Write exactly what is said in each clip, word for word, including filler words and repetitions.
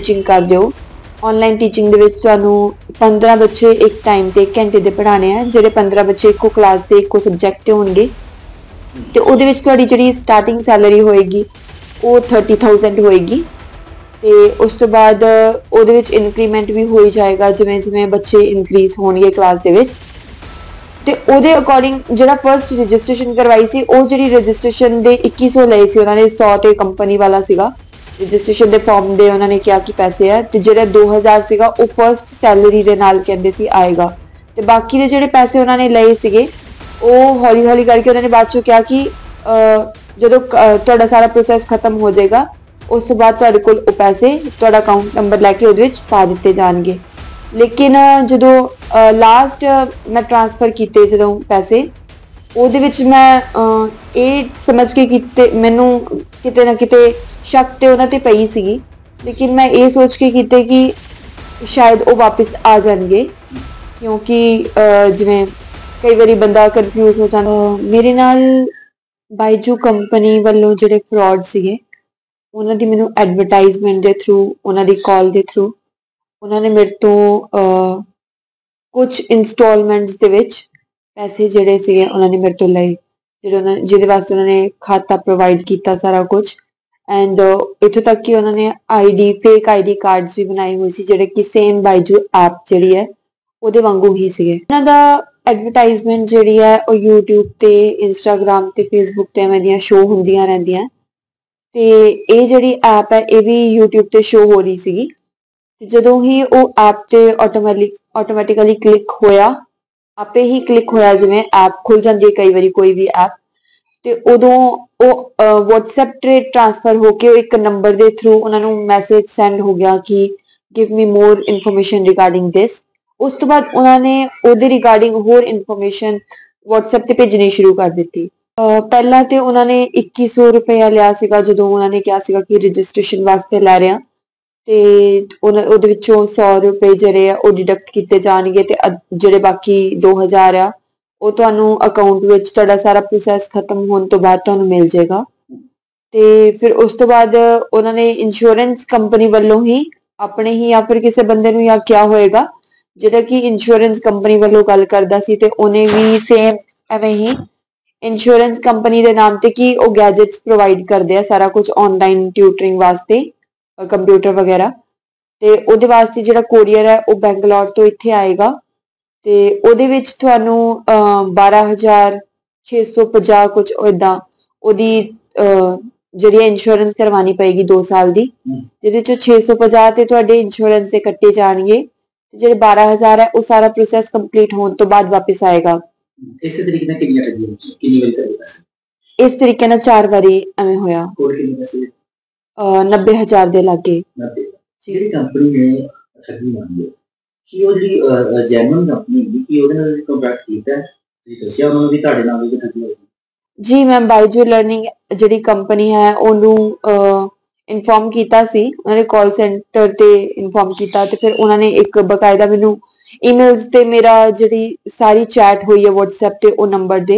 Teaching करदे हो। Online teaching दे विच तुहानूं पंद्रह बच्चे एक टाइम ते एक घंटे दे पढ़ाने हैं, जिहड़े पंद्रह बच्चे इक्को क्लास दे इक्को सबजैक्ट ते होणगे ते ओहदे विच तुहाडी जिहड़ी स्टार्टिंग सैलरी होएगी वो थर्टी थाउजेंड होएगी ते उस तो बाद ओहदे विच इनक्रीमेंट भी होई जाएगा जिवें जिवें बच्चे इनक्रीज होणगे क्लास दे विच। ते ओहदे अकॉर्डिंग जिहड़ा फर्स्ट रजिस्ट्रेशन करवाई सी ਉਹ ਜਿਹੜੀ रजिस्ट्रेशन ਦੇ इक्की सौ ਲਏ ਸੀ ਉਹਨਾਂ ਨੇ, सौ ਤੇ ਕੰਪਨੀ ਵਾਲਾ ਸੀਗਾ। रजिस्ट्रेशन ਦੇ ਫਾਰਮ ਦੇ ਉਹਨਾਂ ਨੇ ਕਿਹਾ ਕਿ ਪੈਸੇ ਹੈ ਤੇ ਜਿਹੜਾ दो हज़ार ਸੀਗਾ ਉਹ ਫਰਸਟ ਸੈਲਰੀ ਦੇ ਨਾਲ ਕਹਿੰਦੇ ਸੀ ਆਏਗਾ ਤੇ ਬਾਕੀ ਦੇ ਜਿਹੜੇ ਪੈਸੇ ਉਹਨਾਂ ਨੇ ਲਏ ਸੀਗੇ ਉਹ ਹੌਲੀ ਹੌਲੀ ਕਰਕੇ ਉਹਨਾਂ ਨੇ ਬਾਅਦ ਚੋਂ ਕਿਹਾ ਕਿ ਜਦੋਂ ਤੁਹਾਡਾ ਸਾਰਾ ਪ੍ਰੋਸੈਸ ਖਤਮ ਹੋ ਜਾਏਗਾ ਉਸ ਤੋਂ ਬਾਅਦ ਤੁਹਾਡੇ ਕੋਲ ਉਹ ਪੈਸੇ ਤੁਹਾਡਾ ਅਕਾਊਂਟ ਨੰਬਰ ਲੈ ਕੇ ਉਹਦੇ ਵਿੱਚ ਪਾ ਦਿੱਤੇ ਜਾਣਗੇ। लेकिन जो लास्ट मैं ट्रांसफर किए जो पैसे ਉਹਦੇ ਵਿੱਚ मैं ਇਹ समझ के किते मैनू किते ना किते शक ते उन्हां ते पई सीगी, लेकिन मैं ये सोच के किते कि शायद वो वापस आ जाएंगे क्योंकि जिवें कई बारी बंदा कन्फ्यूज हो जाता। मेरे नाल बायजू कंपनी वालों जिहड़े फ्रॉड सीगे उन्हां दी मैनू एडवरटाइजमेंट दे थ्रू उन्हां दी कॉल दे थ्रू उन्होंने मेरे तो कुछ इंस्टॉलमेंट्स दे विच पैसे जिहड़े सीगे उन्होंने मेरे तो लए, जिहड़े उन्होंने जिहदे वास्ते उन्होंने खाता प्रोवाइड किया सारा कुछ एंड इत्थों तक कि उन्होंने आईडी फेक आईडी कार्ड्स भी बनाए हुए सी जिहड़े कि सेम बायजू ऐप जिहड़ी है उहदे वांगू ही सीगे। उन्हां दा एडवरटाइजमेंट जिहड़ी है वो यूट्यूब ते इंस्टाग्राम ते फेसबुक ते एवें दियां शो हुंदियां रहिंदियां ते इह जिहड़ी ऐप है ये भी यूट्यूब ते शो हो रही सीगी। ਜਦੋਂ ਹੀ ਉਹ ਐਪ ਤੇ ਆਟੋਮੈਟਿਕ ਆਟੋਮੈਟਿਕਲੀ ਕਲਿੱਕ ਹੋਇਆ ਆਪੇ ਹੀ ਕਲਿੱਕ ਹੋਇਆ ਜਿਵੇਂ ਐਪ ਖੁੱਲ ਜਾਂਦੀ ਹੈ ਕਈ ਵਾਰੀ ਕੋਈ ਵੀ ਐਪ ਤੇ ਉਦੋਂ ਉਹ WhatsApp ਤੇ ਟ੍ਰਾਂਸਫਰ ਹੋ ਕੇ ਇੱਕ ਨੰਬਰ ਦੇ ਥਰੂ ਉਹਨਾਂ ਨੂੰ ਮੈਸੇਜ ਸੈਂਡ ਹੋ ਗਿਆ ਕਿ give me more information regarding this. ਉਸ ਤੋਂ ਬਾਅਦ ਉਹਨਾਂ ਨੇ ਉਹਦੇ ਰਿਗਾਰਡਿੰਗ ਹੋਰ ਇਨਫੋਰਮੇਸ਼ਨ WhatsApp ਤੇ ਭੇਜਣੀ ਸ਼ੁਰੂ ਕਰ ਦਿੱਤੀ। ਪਹਿਲਾਂ ਤੇ ਉਹਨਾਂ ਨੇ ਇੱਕੀ ਸੌ ਰੁਪਇਆ ਲਿਆ ਸੀਗਾ ਜਦੋਂ ਉਹਨਾਂ ਨੇ ਕਿਹਾ ਸੀਗਾ ਕਿ ਰਜਿਸਟ੍ਰੇਸ਼ਨ ਵਾਸਤੇ ਲੈ ਰਹੇ ਆ ਤੇ ਉਹਦੇ ਵਿੱਚੋਂ सौ ਰੁਪਏ ਜਿਹੜੇ ਆ ਉਹ ਡਿਡਕਟ ਕੀਤੇ ਜਾਣਗੇ ਤੇ ਜਿਹੜੇ ਬਾਕੀ दो हज़ार ਆ ਉਹ ਤੁਹਾਨੂੰ ਅਕਾਊਂਟ ਵਿੱਚ ਤੁਹਾਡਾ ਸਾਰਾ ਪ੍ਰੋਸੈਸ ਖਤਮ ਹੋਣ ਤੋਂ ਬਾਅਦ ਤੁਹਾਨੂੰ ਮਿਲ ਜਾਏਗਾ। ਤੇ ਫਿਰ ਉਸ ਤੋਂ ਬਾਅਦ ਉਹਨਾਂ ਨੇ ਇੰਸ਼ੋਰੈਂਸ ਕੰਪਨੀ ਵੱਲੋਂ ਹੀ ਆਪਣੇ ਹੀ ਜਾਂ ਫਿਰ ਕਿਸੇ ਬੰਦੇ ਨੂੰ ਜਾਂ ਕਿਹਾ ਹੋਏਗਾ ਜਿਹੜਾ ਕਿ ਇੰਸ਼ੋਰੈਂਸ ਕੰਪਨੀ ਵੱਲੋਂ ਗੱਲ ਕਰਦਾ ਸੀ ਤੇ ਉਹਨੇ ਵੀ ਸੇਮ ਐਵੇਂ ਹੀ ਇੰਸ਼ੋਰੈਂਸ ਕੰਪਨੀ ਦੇ ਨਾਮ ਤੇ ਕਿ ਉਹ ਗੈਜਟਸ ਪ੍ਰੋਵਾਈਡ ਕਰਦੇ ਆ ਸਾਰਾ ਕੁਝ ਆਨਲਾਈਨ ਟਿਊਟਰਿੰਗ ਵਾਸਤੇ कंप्यूटर वगैरह ते ਉਹਦੇ ਵਾਸਤੇ ਜਿਹੜਾ ਕੋਰੀਅਰ ਹੈ ਉਹ ਬੈਂਗਲੌਰ ਤੋਂ ਇੱਥੇ ਆਏਗਾ ਤੇ ਉਹਦੇ ਵਿੱਚ ਤੁਹਾਨੂੰ बारह हज़ार छह सौ पचास ਕੁਝ ਇਦਾਂ ਉਹਦੀ ਜਿਹੜੀ ਇੰਸ਼ੋਰੈਂਸ ਕਰਵਾਉਣੀ ਪਏਗੀ दो ਸਾਲ ਦੀ ਜਿਹਦੇ ਚੋਂ छह सौ पचास ਤੇ ਤੁਹਾਡੇ ਇੰਸ਼ੋਰੈਂਸ ਦੇ ਕੱਟੇ ਜਾਣਗੇ ਤੇ ਜਿਹੜੇ बारह हज़ार ਹੈ ਉਹ ਸਾਰਾ ਪ੍ਰੋਸੈਸ ਕੰਪਲੀਟ ਹੋਣ ਤੋਂ ਬਾਅਦ ਵਾਪਸ ਆਏਗਾ। ਇਸੇ ਤਰੀਕੇ ਨਾਲ ਕਿੰਨੀ ਵਾਰੀ ਕਿੰਨੀ ਵਾਰੀ ਕਰੇਗਾ? ਇਸ ਤਰੀਕੇ ਨਾਲ ਚਾਰ ਵਾਰੀ ਐਵੇਂ ਹੋਇਆ। ਹੋਰ ਕਿੰਨੇ ਪੈਸੇ? नब्बे हजार दे लागे। ਜਿਹੜੀ ਕੰਪਨੀ ਨੇ ਠੱਗੀ ਮਾਰੀ ਹੈ ਕਿ ਉਹ ਜਿਹੜੀ ਜੈਨੂਇਨ ਕੰਪਨੀ ਹੈ ਕਿ ਉਹਦੇ ਨਾਲ ਕੰਟਰੈਕਟ ਕੀਤਾ ਤੁਸੀਂ ਦੱਸਿਆ ਉਹਨਾਂ ਨੂੰ ਵੀ ਤੁਹਾਡੇ ਨਾਲ ਵੀ ਠੱਗੀ ਹੋਈ? ਜੀ ਮੈਂ ਬਾਇਜੂ ਲਰਨਿੰਗ ਜਿਹੜੀ ਕੰਪਨੀ ਹੈ ਉਹਨੂੰ ਇਨਫੋਰਮ ਕੀਤਾ ਸੀ, ਉਹਨਾਂ ਨੇ ਕਾਲ ਸੈਂਟਰ ਤੇ ਇਨਫੋਰਮ ਕੀਤਾ ਤੇ ਫਿਰ ਉਹਨਾਂ ਨੇ ਇੱਕ ਬਕਾਇਦਾ ਮੈਨੂੰ ਈਮੇਲਸ ਤੇ ਮੇਰਾ ਜਿਹੜੀ ਸਾਰੀ ਚੈਟ ਹੋਈ ਹੈ WhatsApp ਤੇ ਉਹ ਨੰਬਰ ਦੇ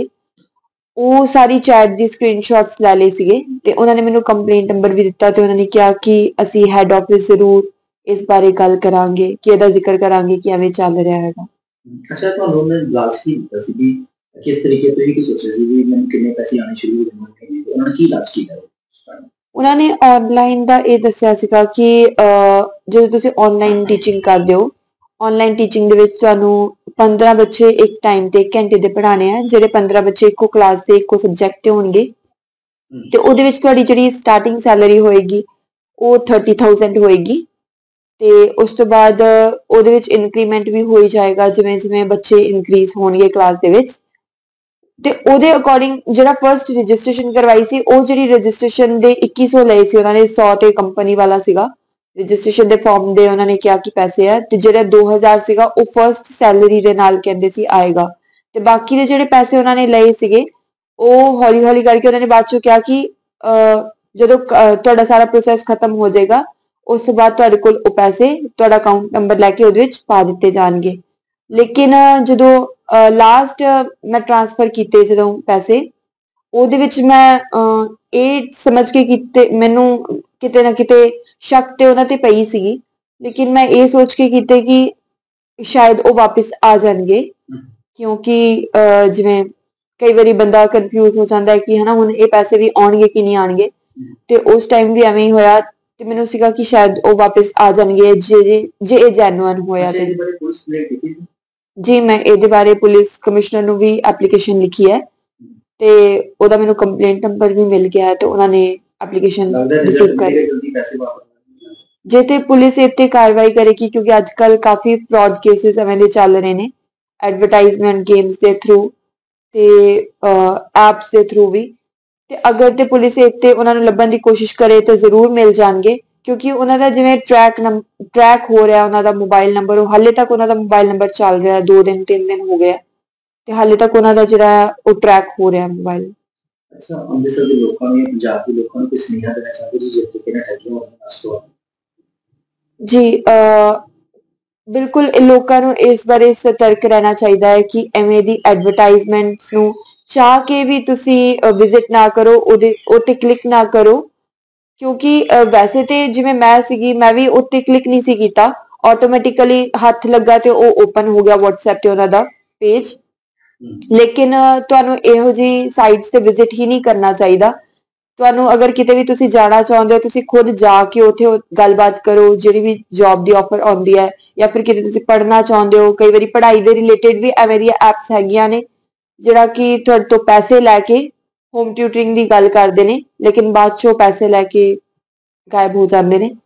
ਉਹ ਸਾਰੀ ਚੈਟ ਦੀ ਸਕਰੀਨਸ਼ਾਟਸ ਲੈ ਲਏ ਸੀਗੇ ਤੇ ਉਹਨਾਂ ਨੇ ਮੈਨੂੰ ਕੰਪਲੇਂਟ ਨੰਬਰ ਵੀ ਦਿੱਤਾ ਤੇ ਉਹਨਾਂ ਨੇ ਕਿਹਾ ਕਿ ਅਸੀਂ ਹੈਡ ਆਫਿਸ ਜ਼ਰੂਰ ਇਸ ਬਾਰੇ ਗੱਲ ਕਰਾਂਗੇ ਕਿ ਇਹਦਾ ਜ਼ਿਕਰ ਕਰਾਂਗੇ ਕਿ ਐਵੇਂ ਚੱਲ ਰਿਹਾ ਹੈਗਾ। ਅੱਛਾ, ਤੁਹਾਨੂੰ ਉਹਨੇ ਲਾਲਚ ਕੀ ਦਿੱਤਾ ਸੀ ਵੀ ਕਿਸ ਤਰੀਕੇ ਤੋਂ ਕੀ ਸੋਚਿਆ ਸੀ ਵੀ ਮੈਨੂੰ ਕਿੰਨੇ ਪੈਸੇ ਆਣੇ ਸ਼ੁਰੂ ਹੋ ਜਾਣਗੇ? ਉਹਨਾਂ ਨੇ ਕੀ ਲਾਲਚ ਕੀਤਾ? ਉਹਨਾਂ ਨੇ ਆਨਲਾਈਨ ਦਾ ਇਹ ਦੱਸਿਆ ਸੀਗਾ ਕਿ ਜਦੋਂ ਤੁਸੀਂ ਆਨਲਾਈਨ ਟੀਚਿੰਗ ਕਰਦੇ ਹੋ ऑनलाइन टीचिंग दे विच तुहानू पंद्रह बच्चे एक टाइम ते एक घंटे दे पढ़ाने हैं, जिहड़े पंद्रह बच्चे इक्को क्लास दे इक्को सबजैक्ट ते होणगे ते ओहदे विच तुहाडी जिहड़ी स्टार्टिंग सैलरी होएगी वो थर्टी थाउजेंड होएगी ते उस तो बाद ओहदे विच इनक्रीमेंट भी होई जाएगा जिवें जिवें बच्चे इनक्रीज होणगे क्लास दे विच ते ओहदे अकॉर्डिंग जिहड़ा फर्स्ट रजिस्ट्रेशन करवाई सी ਉਹ ਜਿਹੜੀ रजिस्ट्रेशन ਦੇ इक्की सौ ਲਏ ਸੀ ਉਹਨਾਂ ਨੇ, सौ ਤੇ ਕੰਪਨੀ ਵਾਲਾ ਸੀਗਾ। रजिस्ट्रेशन ਦੇ ਫਾਰਮ ਦੇ ਉਹਨਾਂ ਨੇ ਕਿਹਾ ਕਿ ਪੈਸੇ ਹੈ ਤੇ ਜਿਹੜਾ दो हज़ार ਸੀਗਾ ਉਹ ਫਰਸਟ ਸੈਲਰੀ ਦੇ ਨਾਲ ਕਹਿੰਦੇ ਸੀ ਆਏਗਾ ਤੇ ਬਾਕੀ ਦੇ ਜਿਹੜੇ ਪੈਸੇ ਉਹਨਾਂ ਨੇ ਲਏ ਸੀਗੇ ਉਹ ਹੌਲੀ ਹੌਲੀ ਕਰਕੇ ਉਹਨਾਂ ਨੇ ਬਾਅਦ ਚੋਂ ਕਿਹਾ ਕਿ ਜਦੋਂ ਤੁਹਾਡਾ ਸਾਰਾ ਪ੍ਰੋਸੈਸ ਖਤਮ ਹੋ ਜਾਏਗਾ ਉਸ ਤੋਂ ਬਾਅਦ ਤੁਹਾਡੇ ਕੋਲ ਉਹ ਪੈਸੇ ਤੁਹਾਡਾ ਅਕਾਊਂਟ ਨੰਬਰ ਲੈ ਕੇ ਉਹਦੇ ਵਿੱਚ ਪਾ ਦਿੱਤੇ ਜਾਣਗੇ। ਲੇਕਿਨ ਜਦੋਂ ਲਾਸਟ ਮੈਂ ਟ੍ਰਾਂਸਫਰ ਕੀਤੇ ਜਦੋਂ ਪੈਸੇ ਉਹਦੇ ਵਿੱਚ ਮੈਂ ਇਹ ਸਮਝ ਕੇ ਕੀਤੇ ਮੈਨੂੰ ਕਿਤੇ ਨਾ ਕਿਤੇ ਸ਼ੱਕ ਤੇ ਉਹਨਾਂ ਤੇ ਪਈ ਸੀਗੀ, ਲੇਕਿਨ ਮੈਂ ਇਹ ਸੋਚ ਕੇ ਕੀਤੇ ਕਿ ਸ਼ਾਇਦ ਉਹ ਵਾਪਿਸ ਆ ਜਾਣਗੇ, ਕਿਉਂਕਿ ਅਹ, ਜਿਵੇਂ ਕਈ ਵਾਰੀ ਬੰਦਾ ਕਨਫਿਊਜ਼ ਹੋ ਜਾਂਦਾ ਹੈ ਕਿ ਹਨਾ ਹੁਣ ਇਹ ਪੈਸੇ ਵੀ ਆਉਣਗੇ ਕਿ ਨਹੀਂ ਆਉਣਗੇ, ਤੇ ਉਸ ਟਾਈਮ ਵੀ ਐਵੇਂ ਹੀ ਹੋਇਆ ਤੇ ਮੈਨੂੰ ਸੀਗਾ ਕਿ ਸ਼ਾਇਦ ਉਹ ਵਾਪਿਸ ਆ ਜਾਣਗੇ ਜੇ ਜੇ ਜੇ ਇਹ ਜੈਨੂਅਨ ਹੋਇਆ ਅੱਛਾ, ਤੇ। ਇਹਦੇ ਬਾਰੇ ਪੁਲਿਸ ਕੰਪਲੇਂਟ ਕੀਤੀ ਸੀ? ਜੀ ਮੈਂ ਇਹਦੇ ਬਾਰੇ ਪੁਲਿਸ ਕਮਿਸ਼ਨਰ ਨੂੰ ਵੀ ਐਪਲੀਕੇਸ਼ਨ ਲਿਖੀ ਹੈ ਤੇ ਉਹਦਾ ਮੈਨੂੰ ਕੰਪਲੇਂਟ ਨੰਬਰ ਵੀ ਮਿਲ ਗਿਆ ਹੈ ਤੇ ਉਹਨਾਂ ਨੇ ਐਪਲੀਕੇਸ਼ਨ ਲੱਗਦਾ ਰਿਸੀਵ ਰਿਜ਼ਲਟ ਕਰ ਮਿਲੇਗਾ ਜਲਦੀ, ਪੈਸੇ ਵਾਪਸ ਆਉਣਗੇ। ਜੇ ਤੇ ਪੁਲਿਸ ਇਹ ਤੇ ਕਾਰਵਾਈ ਕਰੇਗੀ, ਕਿਉਂਕਿ ਅੱਜ ਕੱਲ ਕਾਫੀ ਫਰਾਡ ਕੇਸਿਸ ਐਵੇਂ ਦੇ ਚੱਲ ਰਹੇ ਨੇ ਐਡਵਰਟਾਈਜ਼ਮੈਂਟ ਗੇਮਸ ਦੇ ਥਰੂ ਤੇ ਐਪਸ ਦੇ ਥਰੂ ਵੀ, ਤੇ ਅਗਰ ਤੇ ਪੁਲਿਸ ਇਹ ਤੇ ਉਹਨਾਂ ਨੂੰ ਲੱਭਣ ਦੀ ਕੋਸ਼ਿਸ਼ ਕਰੇ ਤਾਂ ਜ਼ਰੂਰ ਮਿਲ ਜਾਣਗੇ, ਕਿਉਂਕਿ ਉਹਨਾਂ ਦਾ ਜਿਵੇਂ ਟਰੈਕ ਟਰੈਕ ਹੋ ਰਿਹਾ ਉਹਨਾਂ ਦਾ ਮੋਬਾਈਲ ਨੰਬਰ, ਉਹ ਹਾਲੇ ਤੱਕ ਉਹਨਾਂ ਦਾ ਮੋਬਾਈਲ ਨੰਬਰ ਚੱਲ ਰਿਹਾ, ਦੋ ਦਿਨ ਤਿੰਨ ਦਿਨ ਹੋ ਗਏ ਤੇ ਹਾਲੇ ਤੱਕ ਉਹਨਾਂ ਦਾ ਜਿਹੜਾ ਉਹ ਟਰੈਕ ਹੋ ਰਿਹਾ ਮੋਬਾਈਲ। ਅੱਛਾ, ਅੰਮ੍ਰਿਤਸਰ ਦੇ ਲੋਕਾਂ ਨੂੰ ਜਾਂ ਪੰਜਾਬ ਦੇ ਲੋਕਾਂ ਨੂੰ ਕੋਈ ਸੁਨੇਹਾ ਦੇਣਾ ਚਾਹੁੰਦੇ ਜੀ ਜਿੱਥੇ ਕਿਹਨਾਂ ਠੱਗੀਆਂ ਹੋਣ ਵਾਸਤੇ? ਜੀ ਅਹ ਬਿਲਕੁਲ ਇਹ ਲੋਕਾਂ ਨੂੰ ਇਸ ਬਾਰੇ ਸਤਰਕ ਰਹਿਣਾ ਚਾਹੀਦਾ ਹੈ ਕਿ ਐਵੇਂ ਦੀ ਐਡਵਰਟਾਈਜ਼ਮੈਂਟਸ ਨੂੰ ਚਾਹ ਕੇ ਵੀ ਤੁਸੀਂ ਵਿਜ਼ਿਟ ਨਾ ਕਰੋ, ਉਹਦੇ ਉੱਤੇ ਕਲਿੱਕ ਨਾ ਕਰੋ, ਕਿਉਂਕਿ ਅਹ, ਵੈਸੇ ਤੇ ਜਿਵੇਂ ਮੈਂ ਸੀਗੀ ਮੈਂ ਵੀ ਉੱਤੇ ਕਲਿੱਕ ਨਹੀਂ ਸੀ ਕੀਤਾ, ਆਟੋਮੈਟਿਕਲੀ ਹੱਥ ਲੱਗਾ ਤੇ ਉਹ ਓਪਨ ਹੋ ਗਿਆ WhatsApp ਤੇ ਉਹਨਾਂ ਦਾ ਪੇਜ, ਲੇਕਿਨ ਤੁਹਾਨੂੰ ਇਹੋ ਜਿਹੀ ਸਾਈਟਸ ਤੇ ਵਿਜ਼ਿਟ ਹੀ ਨਹੀਂ ਕਰਨਾ ਚਾਹੀਦਾ। ਤੁਹਾਨੂੰ ਅਗਰ ਕਿਤੇ ਵੀ ਤੁਸੀਂ ਜਾਣਾ ਚਾਹੁੰਦੇ ਹੋ ਤੁਸੀਂ ਖੁਦ ਜਾ ਕੇ ਉੱਥੇ ਗੱਲਬਾਤ ਕਰੋ, ਜਿਹੜੀ ਵੀ ਜੌਬ ਦੀ ਆਫਰ ਆਉਂਦੀ ਹੈ ਜਾਂ ਫਿਰ ਕਿਤੇ ਤੁਸੀਂ ਪੜ੍ਹਨਾ ਚਾਹੁੰਦੇ ਹੋ, ਕਈ ਵਾਰੀ ਪੜ੍ਹਾਈ ਦੇ ਰਿਲੇਟਿਡ ਵੀ ਐਵੇਂ ਦੀਆਂ ਐਪਸ ਹੈਗੀਆਂ ਨੇ ਜਿਹੜਾ ਕਿ ਤੁਹਾਡੇ ਤੋਂ ਪੈਸੇ ਲੈ ਕੇ ਹੋਮ ਟਿਊਟਰਿੰਗ ਦੀ ਗੱਲ ਕਰਦੇ ਨੇ, ਲੇਕਿਨ ਬਾਅਦ ਚੋਂ ਪੈਸੇ ਲੈ ਕੇ ਗਾਇਬ ਹੋ ਜਾਂਦੇ ਨੇ।